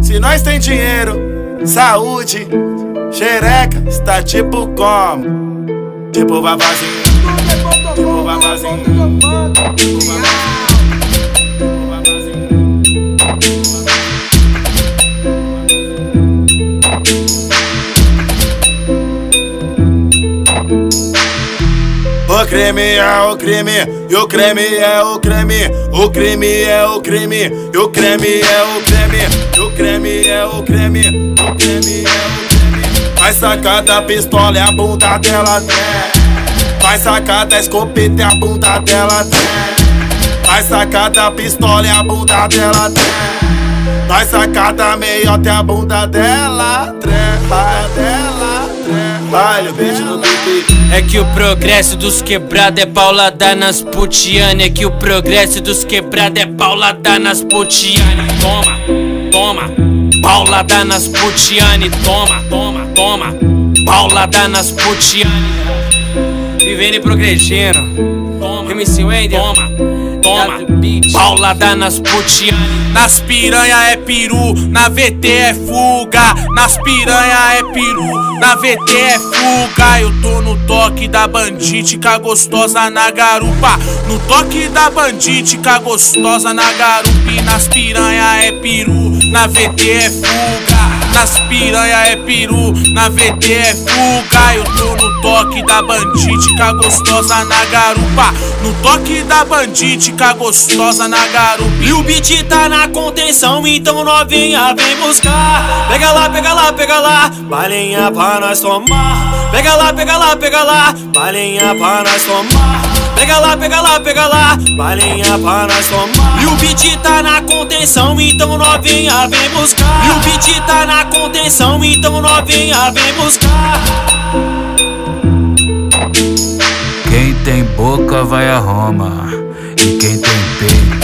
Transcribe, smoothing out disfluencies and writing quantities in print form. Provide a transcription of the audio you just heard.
Se nós tem dinheiro, saúde, xereca, está tipo como? Tipo vavazinho, tipo vavazinho, tipo vavazinho. O crime é o crime, e o creme é o creme. O crime é o crime, e o creme é o creme. E o creme é o creme, o creme é o creme. Vai sacar da pistola e a bunda dela tem. Vai sacar da escopeta e a bunda dela tem. Vai sacar da pistola e a bunda dela tem. Vai sacar da meiota e a bunda dela Vai, beijo no pipi. É que o progresso dos quebrados é paulada nas putiane. É que o progresso dos quebrados é paulada nas putiane. Toma, toma, paulada nas putiane. Toma, toma, toma, paulada nas putiane. Vivendo e progredindo. Toma, MC Wender. Toma, toma, paulada nas putiane. Nas piranha é peru, na VT é fuga. Nas piranha é peru, na VT é fuga. Eu tô no toque da bandítica gostosa na garupa. No toque da bandítica gostosa na garupa. E nas piranha é peru, na VT é fuga. Nas piranha é peru, na VT é fuga. Eu tô no toque da bandítica gostosa na garupa. No toque da bandítica gostosa na garupa. E o beat tá na contenção, então novinha vem buscar. Pega lá, pega lá, pega lá, balinha pra nós tomar. Pega lá, pega lá, pega lá, balinha pra nós tomar. Pega lá, pega lá, pega lá, balinha pra nós tomar. E o beat tá na contenção, então novinha vem buscar. E o beat tá na contenção, então novinha vem buscar. Quem tem boca vai a Roma, e quem tem peito